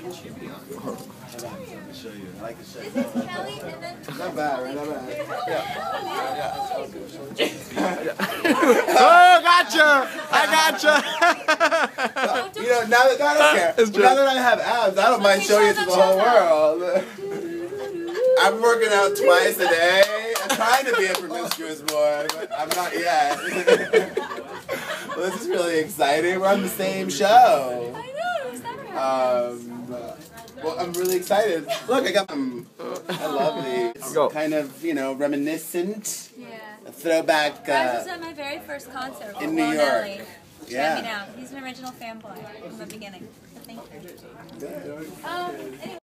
show you. I like to show you. This is Kelly, and then... Not bad, right? Not bad. Oh, gotcha! I gotcha! You know, now that I don't care. But now that I have abs, I don't mind showing it to the whole world. I'm working out twice a day. I'm trying to be a promiscuous boy, but I'm not yet. Well, this is really exciting. We're on the same show. I know, I'm excited. Well, I'm really excited. Look, I got them. I love these. Kind of, you know, reminiscent. Yeah. A throwback. Guys was at my very first concert in New York. Nelly. Yeah. Check me out. He's an original fanboy from the beginning. So thank you. Good. Anyway.